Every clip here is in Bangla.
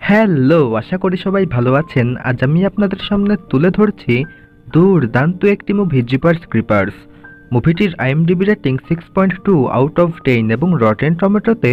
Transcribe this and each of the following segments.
হ্যালো, আশা করি সবাই ভালো আছেন। আজ আমি আপনাদের সামনে তুলে ধরছি দুর্দান্ত একটি মুভি জিপার্স ক্রিপার্স। মুভিটির আইএমডিবি রেটিং 6.2 আউট অফ 10 এবং রটেন টমেটোতে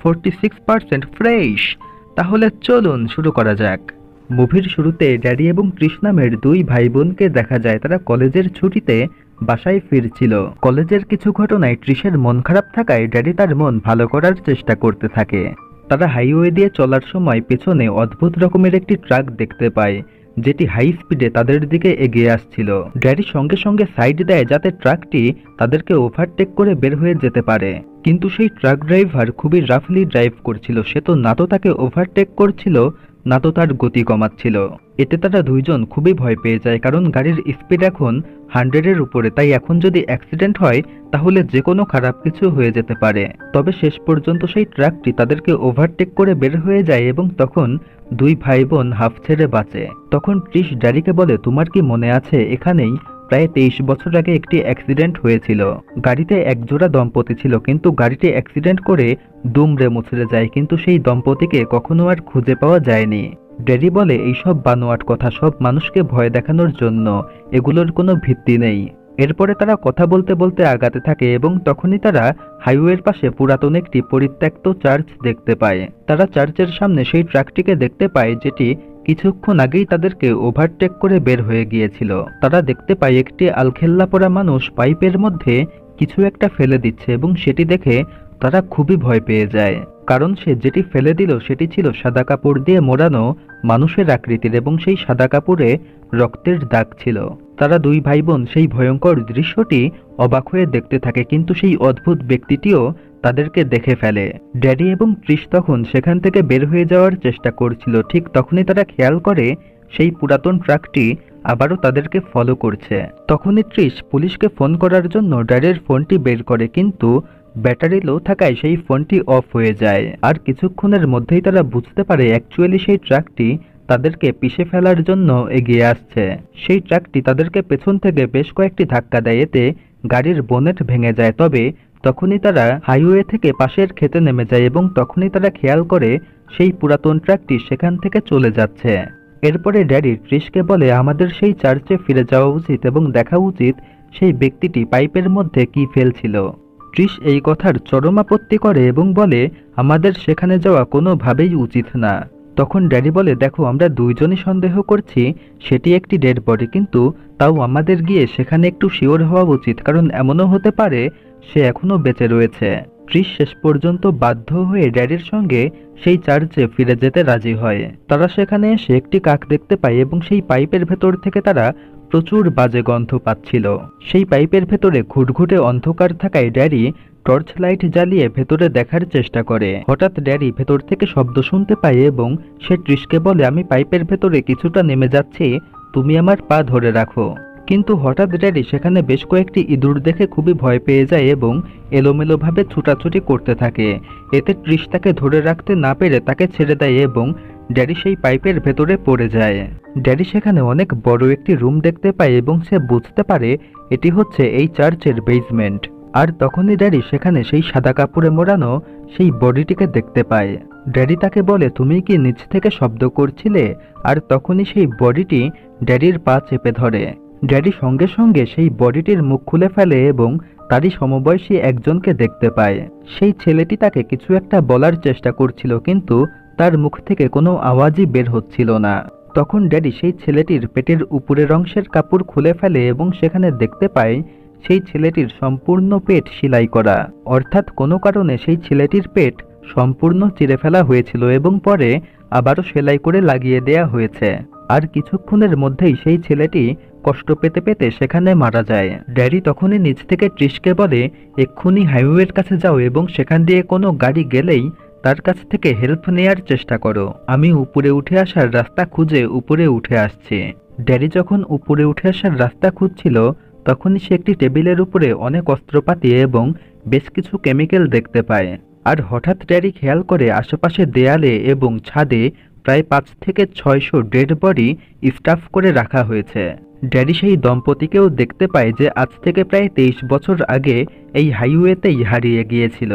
46% ফ্রেশ। তাহলে চলুন শুরু করা যাক। মুভির শুরুতে ড্যাডি এবং কৃষ নামের দুই ভাই বোনকে দেখা যায়। তারা কলেজের ছুটিতে বাসায় ফিরছিল। কলেজের কিছু ঘটনায় ট্রিশের মন খারাপ থাকায় ড্যাডি তার মন ভালো করার চেষ্টা করতে থাকে। তারা হাইওয়ে দিয়ে চলার সময় পেছনে অদ্ভুত রকমের একটি ট্রাক দেখতে পায়, যেটি হাই স্পিডে তাদের দিকে এগিয়ে আসছিল। ড্যাডি সঙ্গে সঙ্গে সাইড দেয় যাতে ট্রাকটি তাদেরকে ওভারটেক করে বের হয়ে যেতে পারে, কিন্তু সেই ট্রাক ড্রাইভার খুবই রাফলি ড্রাইভ করছিল। সে তো না তো তাকে ওভারটেক করছিল, না তো তার গতি কমাচ্ছিল। এতে তারা দুইজন খুবই ভয় পেয়ে যায়, কারণ গাড়ির স্পিড এখন 100-এর উপরে। তাই এখন যদি অ্যাক্সিডেন্ট হয় তাহলে যে কোনো খারাপ কিছু হয়ে যেতে পারে। তবে শেষ পর্যন্ত সেই ট্রাকটি তাদেরকে ওভারটেক করে বের হয়ে যায় এবং তখন দুই ভাই বোন হাফ ছেড়ে বাঁচে। তখন ট্রিশ ড্যাডিকে বলে, তোমার কি মনে আছে এখানেই প্রায় 23 বছর আগে একটি অ্যাক্সিডেন্ট হয়েছিল? গাড়িতে একজোড়া দম্পতি ছিল, কিন্তু গাড়িটি অ্যাক্সিডেন্ট করে দুমড়ে মুচড়ে যায়, কিন্তু সেই দম্পতিকে কখনো আর খুঁজে পাওয়া যায়নি। ড্যাডি বলে, এইসব বানোয়াট কথা, সব মানুষকে ভয় দেখানোর জন্য, এগুলোর কোনো ভিত্তি নেই। এরপরে তারা কথা বলতে বলতে আগাতে থাকে এবং তখনই তারা হাইওয়ের পাশে পুরাতন একটি পরিত্যক্ত চার্চ দেখতে পায়। তারা চার্চের সামনে সেই ট্রাকটিকে দেখতে পায়, যেটি কিছুক্ষণ আগেই তাদেরকে ওভারটেক করে বের হয়ে গিয়েছিল। তারা দেখতে পায় একটি আলখেল্লা পরা মানুষ পাইপের মধ্যে কিছু একটা ফেলে দিচ্ছে এবং সেটি দেখে তারা খুবই ভয় পেয়ে যায়, কারণ সে যেটি ফেলে দিল সেটি ছিল সাদা কাপড় দিয়ে মোড়ানো মানুষের আকৃতির এবং সেই সাদা কাপড়ে রক্তের দাগ ছিল। তারা দুই ভাই বোন সেই ভয়ঙ্কর দৃশ্যটি অবাক হয়ে দেখতে থাকে, কিন্তু সেই অদ্ভুত ব্যক্তিটিও তাদেরকে দেখে ফেলে। ড্যাডি এবং ট্রিশ তখন সেখান থেকে বের হয়ে যাওয়ার চেষ্টা করছিল। ঠিক তখনই তারা খেয়াল করে সেই পুরাতন ট্রাকটি আবারও তাদেরকে ফলো করছে। তখনই ট্রিশ পুলিশকে ফোন করার জন্য ড্যাডির ফোনটি বের করে, কিন্তু ব্যাটারি লো থাকায় সেই ফোনটি অফ হয়ে যায়। আর কিছুক্ষণের মধ্যেই তারা বুঝতে পারে অ্যাকচুয়ালি সেই ট্রাকটি তাদেরকে পিষে ফেলার জন্য এগিয়ে আসছে। সেই ট্রাকটি তাদেরকে পেছন থেকে বেশ কয়েকটি ধাক্কা দেয়, এতে গাড়ির বোনেট ভেঙে যায়। তবে তখনই তারা হাইওয়ে থেকে পাশের খেতে নেমে যায় এবং তখনই তারা খেয়াল করে সেই পুরাতন ট্রাকটি সেখান থেকে চলে যাচ্ছে। এরপরে ড্যাডি ট্রিশকে বলে, আমাদের সেই চার্চে ফিরে যাওয়া উচিত এবং দেখা উচিত সেই ব্যক্তিটি পাইপের মধ্যে কি ফেলছিল। ট্রিশ এই কথার চরম আপত্তি করে এবং বলে, আমাদের সেখানে যাওয়া কোনোভাবেই উচিত না। তখন ড্যাডি বলে, দেখো, আমরা দুইজনই সন্দেহ করছি সেটি একটি ডেড বডি, কিন্তু তাও আমাদের গিয়ে সেখানে একটু শিওর হওয়া উচিত, কারণ এমনও হতে পারে সে এখনো বেঁচে রয়েছে। ট্রিশ শেষ পর্যন্ত বাধ্য হয়ে ড্যাডির সঙ্গে সেই চার্চে ফিরে যেতে রাজি হয়। তারা সেখানে এসে একটি কাক দেখতে পায় এবং সেই পাইপের ভেতর থেকে তারা প্রচুর বাজে গন্ধ পাচ্ছিল। সেই পাইপের ভেতরে ঘুটঘুটে অন্ধকার থাকায় ড্যাডি টর্চ লাইট জ্বালিয়ে ভেতরে দেখার চেষ্টা করে। হঠাৎ ড্যাডি ভেতর থেকে শব্দ শুনতে পায় এবং সে ট্রিশকে বলে, আমি পাইপের ভেতরে কিছুটা নেমে যাচ্ছি, তুমি আমার পা ধরে রাখো। কিন্তু হঠাৎ ড্যাডি সেখানে বেশ কয়েকটি ইঁদুর দেখে খুবই ভয় পেয়ে যায় এবং এলোমেলোভাবে ছুটাছুটি করতে থাকে। এতে ট্রিশ তাকে ধরে রাখতে না পেরে তাকে ছেড়ে দেয় এবং ড্যাডি সেই পাইপের ভেতরে পড়ে যায়। ড্যাডি সেখানে অনেক বড় একটি রুম দেখতে পায় এবং সে বুঝতে পারে এটি হচ্ছে এই চার্চের বেসমেন্ট। আর তখনই ড্যাডি সেখানে সেই সাদা কাপড়ে মোড়ানো সেই বডিটিকে দেখতে পায়। ড্যাডি তাকে বলে, তুমি কি নিচ থেকে শব্দ করছিলে? আর তখনই সেই বডিটি ড্যাডির পা চেপে ধরে। ড্যাডি সঙ্গে সঙ্গে সেই বডিটির মুখ খুলে ফেলে এবং তারই সমবয়সী একজনকে দেখতে পায়। সেই ছেলেটি তাকে কিছু একটা বলার চেষ্টা করছিল, কিন্তু তার মুখ থেকে কোনো আওয়াজই বের হচ্ছিল না। তখন ড্যাডি সেই ছেলেটির পেটের উপরের অংশের কাপড় খুলে ফেলে এবং সেখানে দেখতে পায় সেই ছেলেটির সম্পূর্ণ পেট সেলাই করা, অর্থাৎ কোনো কারণে সেই ছেলেটির পেট সম্পূর্ণ চিরে ফেলা হয়েছিল এবং পরে আবারও সেলাই করে লাগিয়ে দেয়া হয়েছে। আর কিছুক্ষণের মধ্যেই সেই ছেলেটি কষ্ট পেতে পেতে সেখানে মারা যায়। ড্যাডি তখনই নিচ থেকে ট্রিশকে বলে, এক্ষুনি হাইওয়ের কাছে যাও এবং সেখান দিয়ে কোনো গাড়ি গেলেই তার কাছ থেকে হেল্প নেয়ার চেষ্টা করো। আমি উপরে উঠে আসার রাস্তা খুঁজে উপরে উঠে আসছি। ড্যাডি যখন উপরে উঠে আসার রাস্তা খুঁজছিল তখনই সে একটি টেবিলের উপরে অনেক অস্ত্রপাতি এবং বেশ কিছু কেমিক্যাল দেখতে পায়। আর হঠাৎ ড্যাডি খেয়াল করে আশেপাশে দেয়ালে এবং ছাদে প্রায় 5 থেকে 600 ডেড বডি স্টাফ করে রাখা হয়েছে। ড্যাডি সেই দম্পতিকেও দেখতে পায় যে আজ থেকে প্রায় 23 বছর আগে এই হাইওয়েতেই হারিয়ে গিয়েছিল।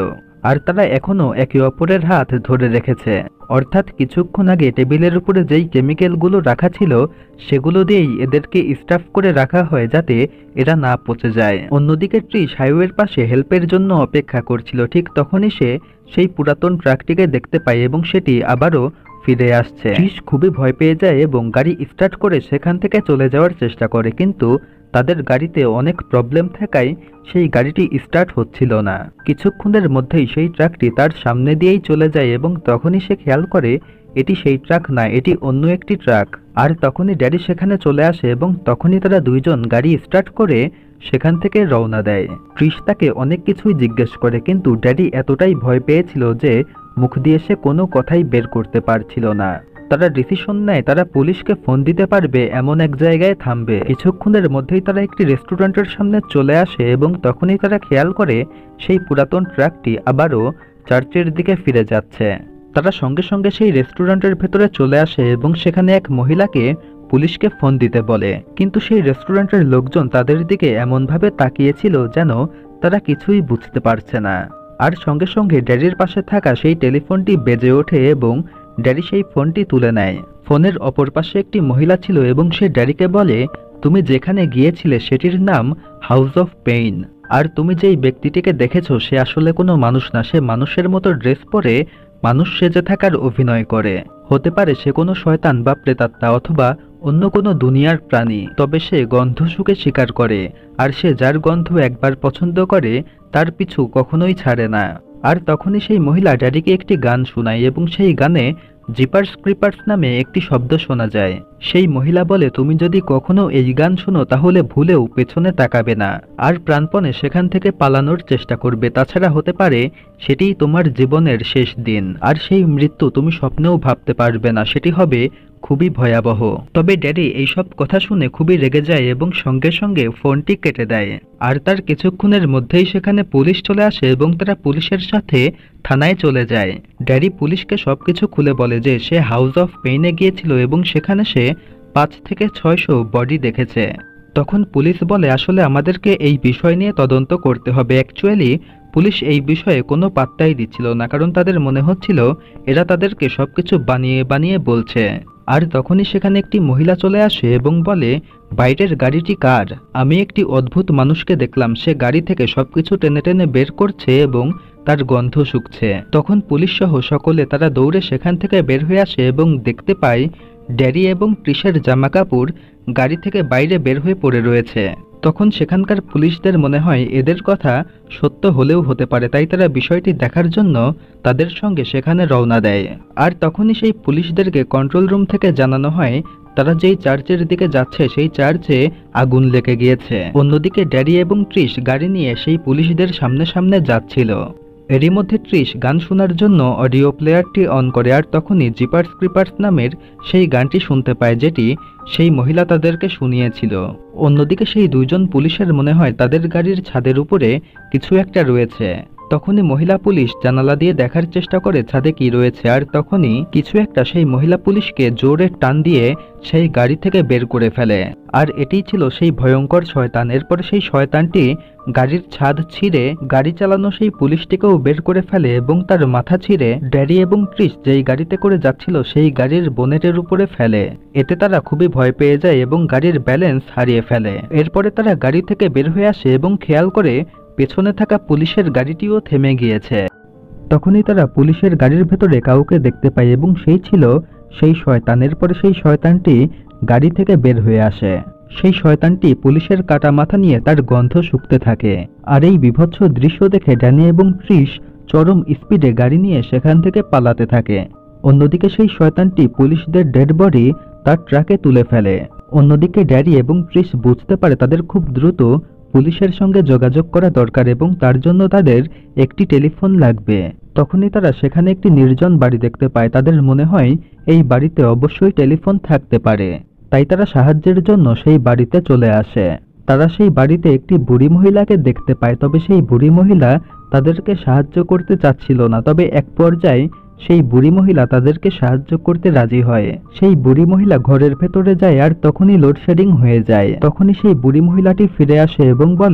আর তারা এখনো একে অপরের হাত ধরে রেখেছে। অর্থাৎ কিছুক্ষণ আগে টেবিলের উপরে যেই কেমিক্যালগুলো রাখা ছিল সেগুলো দিয়েই এদেরকে স্টাফ করে রাখা হয় যাতে এরা না পচে যায়। অন্যদিকে ট্রিশ হাইওয়ের পাশে হেল্পের জন্য অপেক্ষা করছিল। ঠিক তখনই সে সেই পুরাতন ট্রাকটিকে দেখতে পায় এবং সেটি আবারও ফিরে আসছে। ট্রিশ খুবই ভয় পেয়ে যায় এবং গাড়ি স্টার্ট করে সেখান থেকে চলে যাওয়ার চেষ্টা করে, কিন্তু তাদের গাড়িতে অনেক প্রবলেম থাকায় সেই গাড়িটি স্টার্ট হচ্ছিল না। কিছুক্ষণের মধ্যেই সেই ট্রাকটি তার সামনে দিয়েই চলে যায় এবং তখনই সে খেয়াল করে এটি সেই ট্রাক না, এটি অন্য একটি ট্রাক। আর তখনই ড্যাডি সেখানে চলে আসে এবং তখনই তারা দুইজন গাড়ি স্টার্ট করে সেখান থেকে রওনা দেয়। ট্রিশ তাকে অনেক কিছুই জিজ্ঞেস করে, কিন্তু ড্যাডি এতটাই ভয় পেয়েছিল যে মুখ দিয়ে সে কোনো কথাই বের করতে পারছিল না। তারা ডিসিশন নেয় তারা পুলিশকে ফোন দিতে পারবে এমন এক জায়গায় থামবে। কিছুক্ষণের মধ্যেই তারা একটি রেস্টুরেন্টের সামনে চলে আসে এবং তখনই তারা খেয়াল করে সেই পুরাতন ট্রাকটি আবারও চার্চের দিকে ফিরে যাচ্ছে। তারা সঙ্গে সঙ্গে সেই রেস্টুরেন্টের ভেতরে চলে আসে এবং সেখানে এক মহিলাকে পুলিশকে ফোন দিতে বলে, কিন্তু সেই রেস্টুরেন্টের লোকজন তাদের দিকে এমনভাবে তাকিয়েছিল যেন তারা কিছুই বুঝতে পারছে না। আর সঙ্গে সঙ্গে ড্যাডির পাশে থাকা সেই টেলিফোনটি বেজে ওঠে এবং ড্যাডি সেই ফোনটি তুলে নেয়। ফোনের অপর পাশে একটি মহিলা ছিল এবং সে ড্যাডিকে বলে, তুমি যেখানে গিয়েছিলে সেটির নাম হাউস অফ পেইন, আর তুমি যেই ব্যক্তিটিকে দেখেছো সে আসলে কোনো মানুষ না, সে মানুষের মতো ড্রেস পরে মানুষ সেজে থাকার অভিনয় করে। হতে পারে সে কোনো শয়তান বা প্রেতাত্মা অথবা অন্য কোনো দুনিয়ার প্রাণী, তবে সে গন্ধ শুকে শিকার করে, আর সে যার গন্ধ একবার পছন্দ করে তার পিছু কখনোই ছাড়ে না। আর তখনই সেই মহিলা ড্যাডিকে একটি গান শোনায় এবং সেই গানে জিপার্স ক্রিপার্স নামে একটি শব্দ শোনা যায়। সেই মহিলা বলে, তুমি যদি কখনো এই গান শোনো তাহলে ভুলেও পেছনে তাকাবে না, আর প্রাণপণে সেখান থেকে পালানোর চেষ্টা করবে, তাছাড়া হতে পারে সেটিই তোমার জীবনের শেষ দিন, আর সেই মৃত্যু তুমি স্বপ্নেও ভাবতে পারবে না, সেটি হবে খুবই ভয়াবহ। তবে ড্যাডি এইসব কথা শুনে খুবই রেগে যায় এবং সঙ্গে সঙ্গে ফোনটি কেটে দেয়। আর তার কিছুক্ষণের মধ্যেই সেখানে পুলিশ চলে আসে এবং তারা পুলিশের সাথে থানায় চলে যায়। ড্যাডি পুলিশকে সবকিছু খুলে বলে যে সে হাউস অফ পেইনে গিয়েছিল এবং সেখানে সে 5 থেকে 600 বডি দেখেছে। তখন পুলিশ বলে, আসলে আমাদেরকে এই বিষয় নিয়ে তদন্ত করতে হবে। অ্যাকচুয়ালি পুলিশ এই বিষয়ে কোনো পাত্তাই দিচ্ছিল না, কারণ তাদের মনে হচ্ছিল এরা তাদেরকে সবকিছু বানিয়ে বানিয়ে বলছে। আর তখনই সেখানে একটি মহিলা চলে আসে এবং বলে, বাইরের গাড়িটি কার? আমি একটি অদ্ভুত মানুষকে দেখলাম, সে গাড়ি থেকে সবকিছু টেনে টেনে বের করছে এবং তার গন্ধ শুকছে। তখন পুলিশ সহ সকলে তারা দৌড়ে সেখান থেকে বের হয়ে আসে এবং দেখতে পায় ড্যাডি এবং ট্রিশের জামা কাপড় গাড়ি থেকে বাইরে বের হয়ে পড়ে রয়েছে। তখন সেখানকার পুলিশদের মনে হয় এদের কথা সত্য হলেও হতে পারে, তাই তারা বিষয়টি দেখার জন্য তাদের সঙ্গে সেখানে রওনা দেয়। আর তখনই সেই পুলিশদেরকে কন্ট্রোল রুম থেকে জানানো হয় তারা যেই চার্চের দিকে যাচ্ছে সেই চার্চে আগুন লেগে গিয়েছে। অন্যদিকে ড্যাডি এবং ট্রিশ গাড়ি নিয়ে সেই পুলিশদের সামনে সামনে যাচ্ছিল। এরই মধ্যে ট্রিশ গান শোনার জন্য অডিও প্লেয়ারটি অন করে, আর তখনই জিপার্স ক্রিপার্স নামের সেই গানটি শুনতে পায় যেটি সেই মহিলা তাদেরকে শুনিয়েছিল। অন্যদিকে সেই দুইজন পুলিশের মনে হয় তাদের গাড়ির ছাদের উপরে কিছু একটা রয়েছে। তখনই মহিলা পুলিশ জানালা দিয়ে দেখার চেষ্টা করে ছাদে কি রয়েছে, আর তখনই কিছু একটা সেই মহিলা পুলিশকে জোরে টান দিয়ে সেই গাড়ি থেকে বের করে ফেলে। আর এটিই ছিল সেই ভয়ঙ্কর শয়তান। এরপরে সেই শয়তানটি গাড়ির ছাদ ছিঁড়ে গাড়ি চালানো সেই পুলিশটিকেও বের করে ফেলে এবং তার মাথা ছিঁড়ে ড্যাডি এবং ট্রিশ যেই গাড়িতে করে যাচ্ছিল সেই গাড়ির বোনেটের উপরে ফেলে। এতে তারা খুবই ভয় পেয়ে যায় এবং গাড়ির ব্যালেন্স হারিয়ে ফেলে। এরপরে তারা গাড়ি থেকে বের হয়ে আসে এবং খেয়াল করে পেছনে থাকা পুলিশের গাড়িটিও থেমে গিয়েছে। তখনই তারা পুলিশের গাড়ির ভেতরে কাউকে দেখতে পায় এবং সেই ছিল সেই শয়তান। এরপরে সেই শয়তানটি গাড়ি থেকে বের হয়ে আসে। সেই শয়তানটি পুলিশের কাটা মাথা নিয়ে তার গন্ধ শুকতে থাকে। আর এই বিভৎস দৃশ্য দেখে ড্যানি এবং ট্রিশ চরম স্পিডে গাড়ি নিয়ে সেখান থেকে পালাতে থাকে। অন্যদিকে সেই শয়তানটি পুলিশদের ডেড বডি তার ট্রাকে তুলে ফেলে। অন্যদিকে ড্যাডি এবং ট্রিশ বুঝতে পারে তাদের খুব দ্রুত পুলিশের সঙ্গে যোগাযোগ করা দরকার এবং তার জন্য তাদের একটি টেলিফোন লাগবে। তখনই তারা সেখানে একটি নির্জন বাড়ি দেখতে পায়। তাদের মনে হয় এই বাড়িতে অবশ্যই টেলিফোন থাকতে পারে, তাই তারা সাহায্যের জন্য সেই বাড়িতে চলে আসে। তারা সেই বাড়িতে একটি বুড়ি মহিলাকে দেখতে পায়, তবে সেই বুড়ি মহিলা তাদেরকে সাহায্য করতে চাচ্ছিল না। তবে এক পর্যায়ে সেই বুড়ি মহিলা তাদেরকে সাহায্য করতে রাজি হয়। সেই বুড়ি মহিলা ঘরের ভেতরে যায় আর তখনই লোডশেডিং হয়ে যায়। তখনই সেই বুড়ি মহিলাটি ফিরে আসে এবং বলে,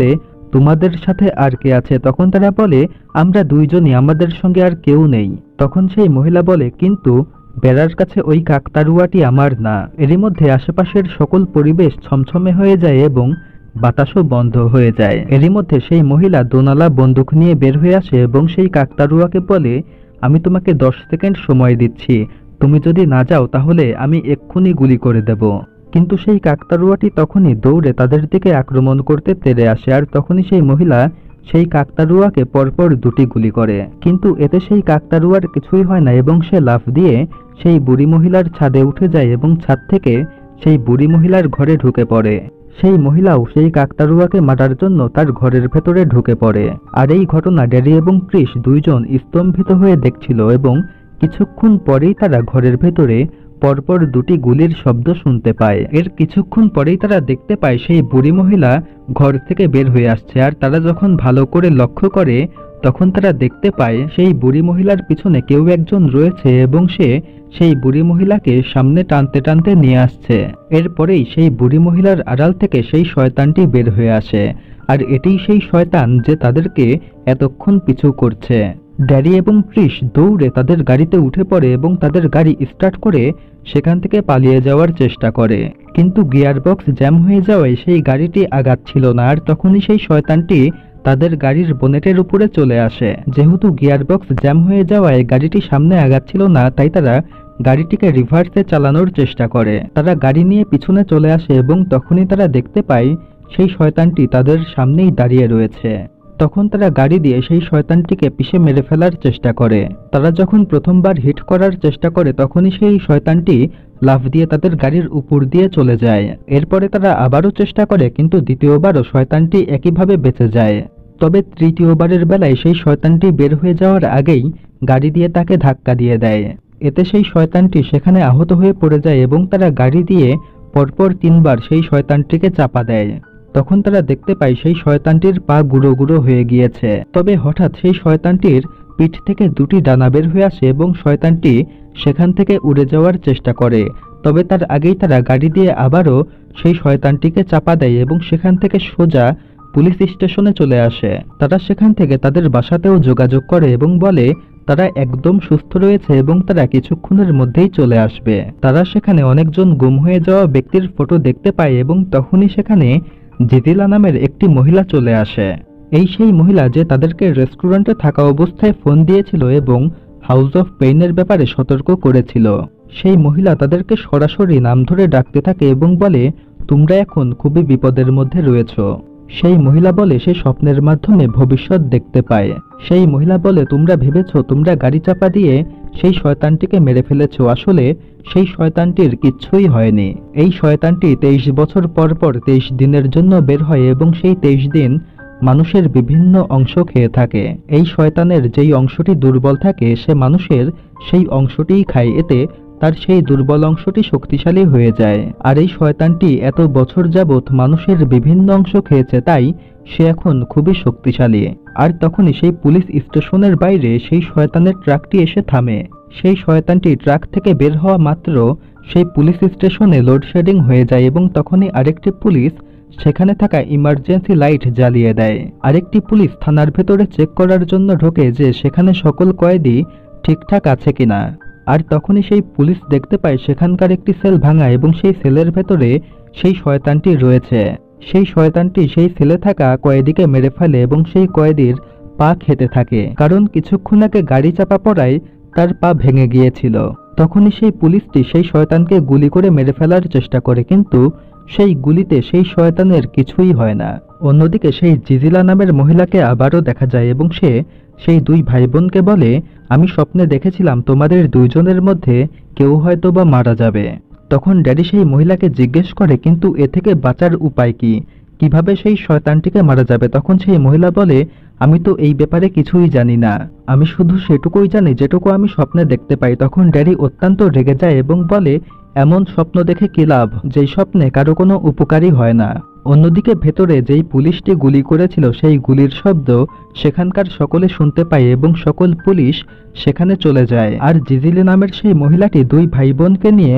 তোমাদের সাথে আর কে আছে? তখন তারা বলে, আমরা দুইজনই, আমাদের সঙ্গে আর কেউ নেই। তখন সেই মহিলা বলে, কিন্তু বেড়ার কাছে ওই কাকতাড়ুয়াটি আমার না। এরই মধ্যে আশেপাশের সকল পরিবেশ ছমছমে হয়ে যায় এবং বাতাসও বন্ধ হয়ে যায়। এরই মধ্যে সেই মহিলা দোনালা বন্দুক নিয়ে বের হয়ে আসে এবং সেই কাকতাড়ুয়াকে বলে, আমি তোমাকে 10 সেকেন্ড সময় দিচ্ছি, তুমি যদি না যাও তাহলে আমি এক্ষুনি গুলি করে দেব। কিন্তু সেই কাকতাড়ুয়াটি তখনই দৌড়ে তাদের দিকে আক্রমণ করতে তেড়ে আসে, আর তখনই সেই মহিলা সেই কাকতাড়ুয়াকে পরপর 2টি গুলি করে। কিন্তু এতে সেই কাকতাড়ুয়ার কিছুই হয় না এবং সে লাফ দিয়ে সেই বুড়ি মহিলার ছাদে উঠে যায় এবং ছাদ থেকে সেই বুড়ি মহিলার ঘরে ঢুকে পড়ে। সেই মহিলাও সেই কাকতাড়ুয়াকে মারার জন্য তার ঘরের ভেতরে ঢুকে পড়ে। আর এই ঘটনা ড্যাডি এবং ক্রিস দুইজন স্তম্ভিত হয়ে দেখছিল এবং কিছুক্ষণ পরেই তারা ঘরের ভেতরে পরপর 2টি গুলির শব্দ শুনতে পায়। এর কিছুক্ষণ পরেই তারা দেখতে পায় সেই বুড়ি মহিলা ঘর থেকে বের হয়ে আসছে, আর তারা যখন ভালো করে লক্ষ্য করে তখন তারা দেখতে পায় সেই বুড়ি মহিলার পিছনে কেউ একজন রয়েছে এবং সে সেই বুড়ি মহিলাকে সামনে টানতে টানতে নিয়ে আসছে। এরপরেই সেই বুড়ি মহিলার আড়াল থেকে সেই শয়তানটি বের হয়ে আসে, আর এটিই সেই শয়তান যে তাদেরকে এতক্ষণ পিছু করছে। ড্যাডি এবং ক্রিস দৌড়ে তাদের গাড়িতে উঠে পড়ে এবং তাদের গাড়ি স্টার্ট করে সেখান থেকে পালিয়ে যাওয়ার চেষ্টা করে। কিন্তু গিয়ারবক্স জ্যাম হয়ে যাওয়ায় সেই গাড়িটি আগাচ্ছিল না, আর তখনই সেই শয়তানটি তাদের গাড়ির বোনেটের উপরে চলে আসে। যেহেতু গিয়ারবক্স জ্যাম হয়ে যাওয়ায় গাড়িটি সামনে আগাচ্ছিল না, তাই তারা গাড়িটিকে রিভার্সে চালানোর চেষ্টা করে। তারা গাড়ি নিয়ে পিছনে চলে আসে এবং তখনই তারা দেখতে পায় সেই শয়তানটি তাদের সামনেই দাঁড়িয়ে রয়েছে। তখন তারা গাড়ি দিয়ে সেই শয়তানটিকে পিষে মেরে ফেলার চেষ্টা করে। তারা যখন প্রথমবার হিট করার চেষ্টা করে তখনই সেই শয়তানটি লাফ দিয়ে তাদের গাড়ির উপর দিয়ে চলে যায়। এরপরে তারা আবারও চেষ্টা করে, কিন্তু দ্বিতীয়বারও শয়তানটি একইভাবে বেঁচে যায়। তবে তৃতীয়বারের বেলায় সেই শয়তানটি বের হয়ে যাওয়ার আগেই গাড়ি দিয়ে তাকে ধাক্কা দিয়ে দেয়। এতে সেই শয়তানটি সেখানে আহত হয়ে পড়ে যায় এবং তারা গাড়ি দিয়ে পরপর 3বার সেই শয়তানটিকে চাপা দেয়। তখন তারা দেখতে পায় সেই শয়তানটির পা গুঁড়ো গুঁড়ো হয়ে গিয়েছে। তবে হঠাৎ সেই শয়তানটির পিঠ থেকে 2টি ডানা বের হয়ে আসে এবং শয়তানটি সেখান থেকে উড়ে যাওয়ার চেষ্টা করে। তবে তার আগেই তারা গাড়ি দিয়ে আবারও সেই শয়তানটিকে চাপা দেয় এবং সেখান থেকে সোজা পুলিশ স্টেশনে চলে আসে। তারা সেখান থেকে তাদের বাসাতেও যোগাযোগ করে এবং বলে তারা একদম সুস্থ রয়েছে এবং তারা কিছুক্ষণের মধ্যেই চলে আসবে। তারা সেখানে অনেকজন গুম হয়ে যাওয়া ব্যক্তির ফটো দেখতে পায় এবং তখনই সেখানে জিজিলা নামের একটি মহিলা চলে আসে। এই সেই মহিলা যে তাদেরকে রেস্টুরেন্টে থাকা অবস্থায় ফোন দিয়েছিল এবং হাউস অফ পেইনের ব্যাপারে সতর্ক করেছিল। সেই মহিলা তাদেরকে সরাসরি নাম ধরে ডাকতে থাকে এবং বলে, তোমরা এখন খুবই বিপদের মধ্যে রয়েছো। সেই মহিলা বলে সে স্বপ্নের মাধ্যমে ভবিষ্যৎ দেখতে পায়। সেই মহিলা বলে, তোমরা ভেবেছো তোমরা গাড়ি চাপা দিয়ে সেই শয়তানটিকে মেরে ফেলেছো, আসলে সেই শয়তানটির কিচ্ছুই হয়নি। এই শয়তানটি 23 বছর পর পর 23 দিনের জন্য বের হয় এবং সেই 23 দিন মানুষের বিভিন্ন অংশ খেয়ে থাকে। এই শয়তানের যেই অংশটি দুর্বল থাকে সে মানুষের সেই অংশটিই খায়, এতে তার সেই দুর্বল অংশটি শক্তিশালী হয়ে যায়। আর এই শয়তানটি এত বছর যাবৎ মানুষের বিভিন্ন অংশ খেয়েছে, তাই সে এখন খুবই শক্তিশালী। আর তখনই সেই পুলিশ স্টেশনের বাইরে সেই শয়তানের ট্রাকটি এসে থামে। সেই শয়তানটি ট্রাক থেকে বের হওয়া মাত্র সেই পুলিশ স্টেশনে লোডশেডিং হয়ে যায় এবং তখনই আরেকটি পুলিশ সেখানে থাকা ইমার্জেন্সি লাইট জ্বালিয়ে দেয়। আরেকটি পুলিশ থানার ভেতরে চেক করার জন্য ঢোকে যে সেখানে সকল কয়েদি ঠিকঠাক আছে কিনা। আর তখনই সেই পুলিশ দেখতে পায় সেখানকার একটি সেল ভাঙা এবং সেই সেলের ভেতরে সেই শয়তানটি রয়েছে। সেই শয়তানটি সেই সেলে থাকা কয়েদিকে মেরে ফেলে এবং সেই কয়েদির পা খেতে থাকে, কারণ কিছুক্ষণ আগে গাড়ি চাপা পড়ায় তার পা ভেঙে গিয়েছিল। তখনই সেই পুলিশটি সেই শয়তানকে গুলি করে মেরে ফেলার চেষ্টা করে, কিন্তু সেই গুলিতে সেই শয়তানের কিছুই হয় না। অন্যদিকে সেই জিজিলা নামের মহিলাকে আবারও দেখা যায় এবং সে সেই 2 ভাই বোনকে বলে, আমি স্বপ্নে দেখেছিলাম তোমাদের 2 জনের মধ্যে কেউ হয়তো বা মারা যাবে। তখন ড্যাডি সেই মহিলাকে জিজ্ঞেস করে, কিন্তু এ থেকে বাঁচার উপায় কি, কিভাবে সেই শয়তানটিকে মারা যাবে? তখন সেই মহিলা বলে, আমি তো এই ব্যাপারে কিছুই জানি না, আমি শুধু সেটুকুই জানি যেটুকু আমি স্বপ্নে দেখতে পাই। তখন ড্যাডি অত্যন্ত রেগে যায় এবং বলে, এমন স্বপ্ন দেখে কি লাভ যেই স্বপ্নে কারো কোনো উপকারই হয় না। অন্যদিকে ভেতরে যেই পুলিশটি গুলি করেছিল সেই গুলির শব্দ সেখানকার সকলে শুনতে পায় এবং সকল পুলিশ সেখানে চলে যায়। আর জিজিলি নামের সেই মহিলাটি 2 ভাই বোনকে নিয়ে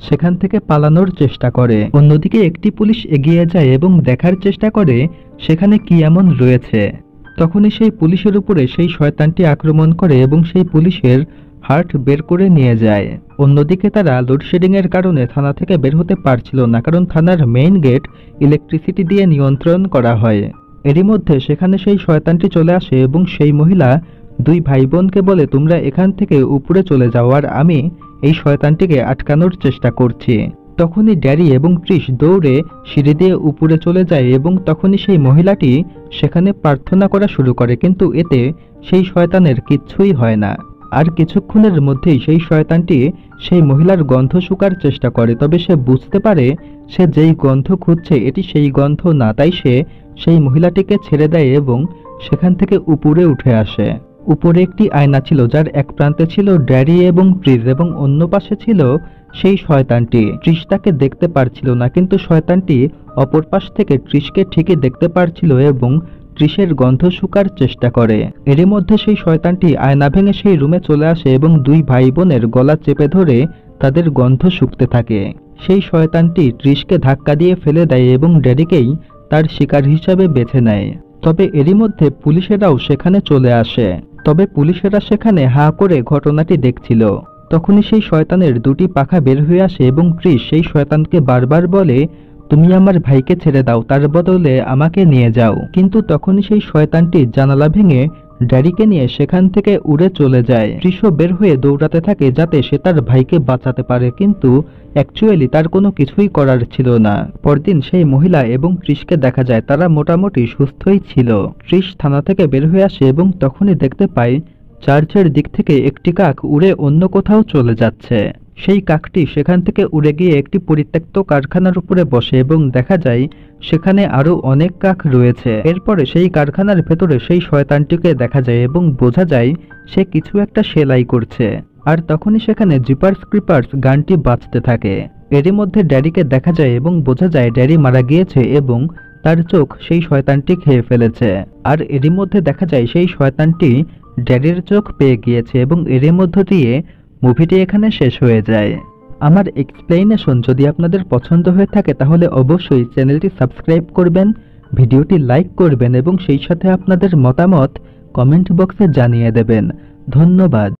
সেখান থেকে পালানোর চেষ্টা করে। অন্যদিকে একটি পুলিশ এগিয়ে যায় এবং দেখার চেষ্টা করে সেখানে কি এমন রয়েছে। তখনই সেই পুলিশের উপরে সেই শয়তানটি আক্রমণ করে এবং সেই পুলিশের হার্ট বের করে নিয়ে যায়। অন্যদিকে তারা লোডশেডিং এর কারণে থানা থেকে বের হতে পারছিল না, কারণ থানার মেইন গেট ইলেকট্রিসিটি দিয়ে নিয়ন্ত্রণ করা হয়। এরই মধ্যে সেখানে সেই শয়তানটি চলে আসে এবং সেই মহিলা দুই ভাই বোনকে বলে, তোমরা এখান থেকে উপরে চলে যাও, আর আমি এই শয়তানটিকে আটকানোর চেষ্টা করছি। তখনই ড্যারি এবং ট্রিশ দৌড়ে সিঁড়ি দিয়ে উপরে চলে যায় এবং তখনই সেই মহিলাটি সেখানে প্রার্থনা করা শুরু করে, কিন্তু এতে সেই শয়তানের কিচ্ছুই হয় না। আর কিছুক্ষণের মধ্যেই সেই শয়তানটি সেই মহিলার গন্ধ শুকার চেষ্টা করে, তবে সে বুঝতে পারে সে যেই গন্ধ খুঁজছে এটি সেই গন্ধ না, তাই সে সেই মহিলাটিকে ছেড়ে দেয় এবং সেখান থেকে উপরে উঠে আসে। উপরে একটি আয়না ছিল, যার এক প্রান্তে ছিল ড্যারি এবং ট্রিশ এবং অন্য পাশে ছিল সেই শয়তানটি। ট্রিশ তাকে দেখতে পারছিল না, কিন্তু শয়তানটি অপর পাশ থেকে ট্রিশকে ঠিকই দেখতে পারছিল এবং ট্রিশের গন্ধ শুকার চেষ্টা করে। এরই মধ্যে সেই শয়তানটি আয়না ভেঙে সেই রুমে চলে আসে এবং দুই ভাই বোনের গলা চেপে ধরে তাদের গন্ধ শুকতে থাকে। সেই শয়তানটি ট্রিশকে ধাক্কা দিয়ে ফেলে দেয় এবং ড্যাডিকেই তার শিকার হিসাবে বেছে নেয়। তবে এরই মধ্যে পুলিশেরাও সেখানে চলে আসে। তবে পুলিশেরা সেখানে হাঁ করে ঘটনাটি দেখছিল। তখনই সেই শয়তানের দুটি পাখা বের হয়ে আসে এবং ট্রিশ সেই শয়তানকে বারবার বলে, তুমি আমার ভাইকে ছেড়ে দাও, তার বদলে আমাকে নিয়ে যাও। কিন্তু তখনই সেই শয়তানটি জানালা ভেঙে ড্যাডিকে নিয়ে সেখান থেকে উড়ে চলে যায়। ট্রিশও বের হয়ে দৌড়াতে থাকে যাতে সে তার ভাইকে বাঁচাতে পারে, কিন্তু অ্যাকচুয়ালি তার কোনো কিছুই করার ছিল না। পরদিন সেই মহিলা এবং ট্রিশকে দেখা যায় তারা মোটামুটি সুস্থই ছিল। ট্রিশ থানা থেকে বের হয়ে আসে এবং তখনই দেখতে পায় চার্চের দিক থেকে একটি কাক উড়ে অন্য কোথাও চলে যাচ্ছে। সেই কাকটি সেখান থেকে উড়ে গিয়ে একটি পরিত্যক্ত কারখানার উপরে বসে এবং দেখা যায় সেখানে আরো অনেক কাক রয়েছে। এরপরে সেই কারখানার ভেতরে সেই শয়তানটিকে দেখা যায় এবং বোঝা যায় সে কিছু একটা সেলাই করছে। আর তখনই সেখানে জিপার্স ক্রিপার্স গানটি বাজতে থাকে। এরই মধ্যে ড্যাডিকে দেখা যায় এবং বোঝা যায় ড্যাডি মারা গিয়েছে এবং তার চোখ সেই শয়তানটি খেয়ে ফেলেছে। আর এরই মধ্যে দেখা যায় সেই শয়তানটি ড্যাডির চোখ পেয়ে গিয়েছে এবং এরই মধ্য দিয়ে মুভিটি এখানে শেষ হয়ে যায়। আমার এক্সপ্লেনেশন যদি আপনাদের পছন্দ হয়ে থাকে তাহলে অবশ্যই চ্যানেলটি সাবস্ক্রাইব করবেন, ভিডিওটি লাইক করবেন এবং সেই সাথে আপনাদের মতামত কমেন্ট বক্সে জানিয়ে দেবেন। ধন্যবাদ।